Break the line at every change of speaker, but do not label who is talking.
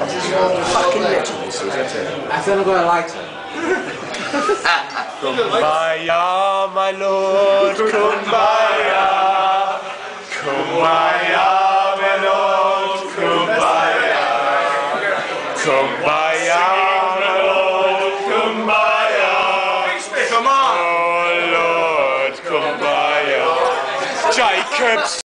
Fucking legend, this is, isn't it?
I've only got a lighter.
Cum Bi Ya, my lord, Cum Bi Ya. Cum Bi Ya, my lord, Cum Bi Ya. Cum Bi Ya, my lord, Cum Bi Ya. Come on! Oh Lord, Cum Bi Ya. Jacobs!